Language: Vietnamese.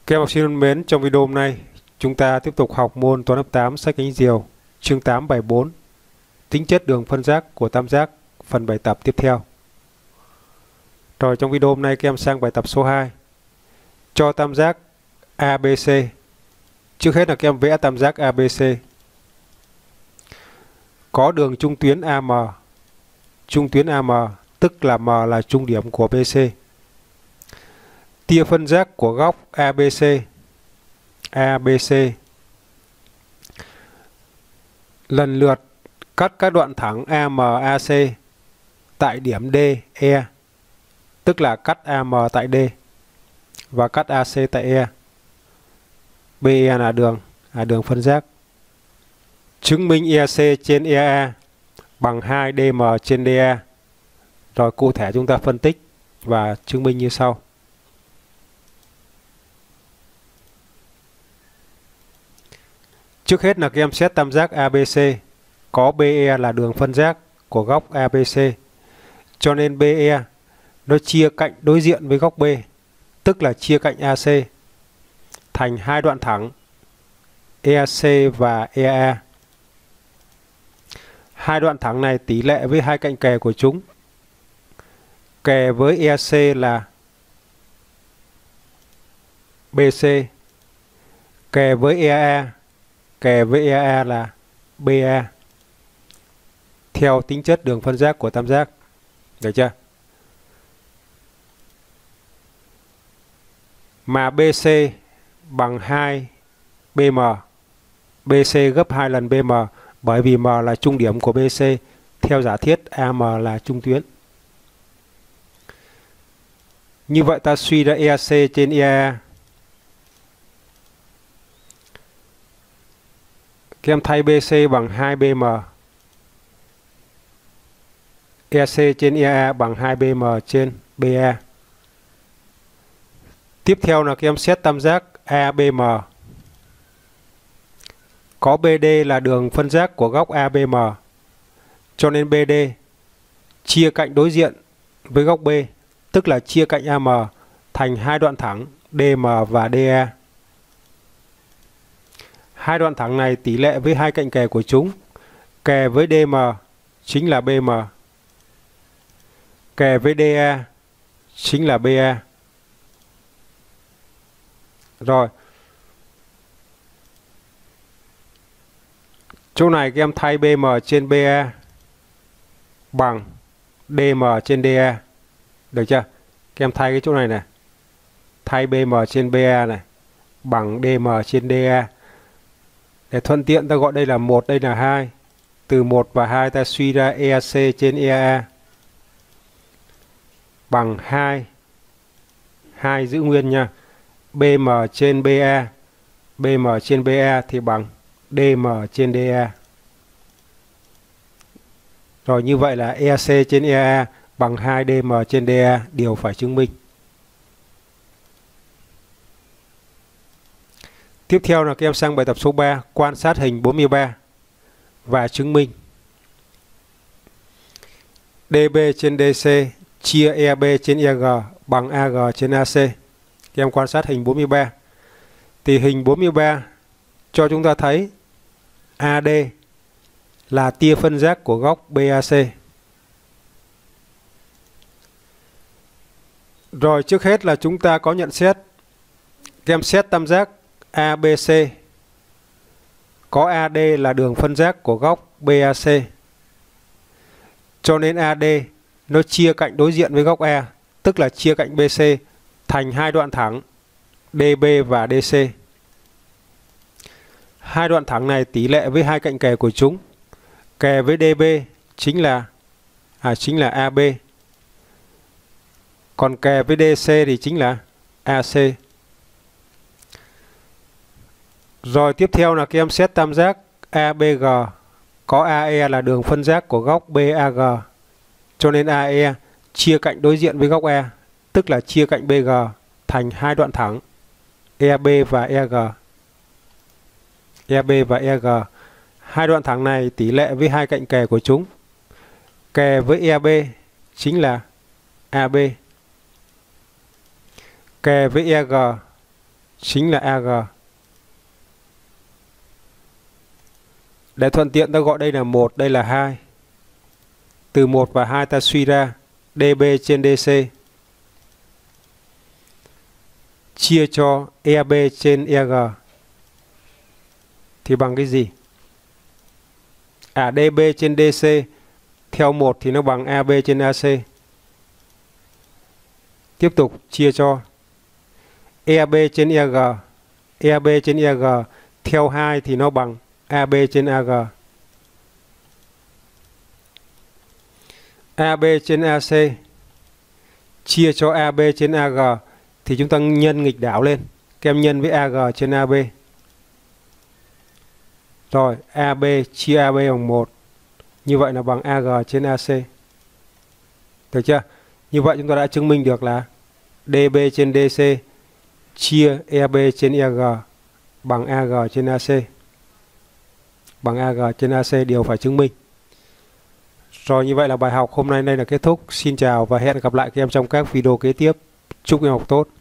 Các em học sinh thân mến, trong video hôm nay chúng ta tiếp tục học môn toán lớp 8 sách cánh diều chương 8 bài 4 tính chất đường phân giác của tam giác, phần bài tập tiếp theo. Rồi trong video hôm nay các em sang bài tập số 2. Cho tam giác ABC. Trước hết là các em vẽ tam giác ABC. Có đường trung tuyến AM. Trung tuyến AM tức là M là trung điểm của BC. Tia phân giác của góc ABC. ABC lần lượt cắt các đoạn thẳng AMAC tại điểm D, E, tức là cắt AM tại D và cắt AC tại E. BE là đường phân giác. Chứng minh EC trên EA bằng 2DM trên DE. Rồi cụ thể chúng ta phân tích và chứng minh như sau. Trước hết là các em xét tam giác ABC. Có BE là đường phân giác của góc ABC. Cho nên BE nó chia cạnh đối diện với góc B, tức là chia cạnh AC, thành hai đoạn thẳng EC và EA. Hai đoạn thẳng này tỷ lệ với hai cạnh kề của chúng. Kề với EC là BC, kề với EA, kề với EA là BA, theo tính chất đường phân giác của tam giác. Được chưa? Mà BC bằng 2 BM. BC gấp 2 lần BM, bởi vì M là trung điểm của BC theo giả thiết AM là trung tuyến. Như vậy ta suy ra EAC trên EA. Các em thay BC bằng 2BM. EC trên EA bằng 2BM trên BA. Tiếp theo là các em xét tam giác ABM. Có BD là đường phân giác của góc ABM. Cho nên BD chia cạnh đối diện với góc B, tức là chia cạnh AM thành hai đoạn thẳng DM và DE. Hai đoạn thẳng này tỷ lệ với hai cạnh kề của chúng. Kề với DM chính là BM. Kề với DE chính là BA. Rồi. Chỗ này các em thay BM trên BA bằng DM trên DE. Được chưa? Các em thay cái chỗ này này. Thay BM trên BA này bằng DM trên DE. Để thuận tiện ta gọi đây là 1, đây là 2. Từ 1 và 2 ta suy ra EAC trên EA bằng 2. 2 giữ nguyên nha. BM trên BA. BM trên BA thì bằng DM trên DA. Rồi như vậy là EAC trên EA bằng 2 DM trên DA, điều phải chứng minh. Tiếp theo là các em sang bài tập số 3, quan sát hình 43 và chứng minh. DB trên DC chia EB trên EG bằng AG trên AC. Các em quan sát hình 43. Thì hình 43 cho chúng ta thấy AD là tia phân giác của góc BAC. Rồi trước hết là chúng ta có nhận xét. Các em xét tam giác ABC. Có AD là đường phân giác của góc BAC. Cho nên AD nó chia cạnh đối diện với góc E, tức là chia cạnh BC thành hai đoạn thẳng DB và DC. Hai đoạn thẳng này tỷ lệ với hai cạnh kề của chúng. Kề với DB chính là AB. Còn kề với DC thì chính là AC. Rồi tiếp theo là các em xét tam giác ABG. Có AE là đường phân giác của góc BAG. Cho nên AE chia cạnh đối diện với góc E, tức là chia cạnh BG thành hai đoạn thẳng EB và EG. EB và EG. Hai đoạn thẳng này tỷ lệ với hai cạnh kề của chúng. Kề với EB chính là AB. Kề với EG chính là AG. Để thuận tiện ta gọi đây là 1, đây là 2. Từ 1 và 2 ta suy ra DB trên DC chia cho EB trên EG thì bằng cái gì? DB trên DC theo 1 thì nó bằng AB trên AC. Tiếp tục chia cho EB trên EG. EB trên EG theo 2 thì nó bằng AB trên AG. AB trên AC chia cho AB trên AG thì chúng ta nhân nghịch đảo lên. Các em nhân với AG trên AB. Rồi, AB chia AB bằng 1. Như vậy là bằng AG trên AC. Được chưa? Như vậy chúng ta đã chứng minh được là DB trên DC chia EB trên EG bằng AG trên AC. Bằng AG trên AC điều phải chứng minh. Rồi, như vậy là bài học hôm nay đây là kết thúc. Xin chào và hẹn gặp lại các em trong các video kế tiếp. Chúc em học tốt.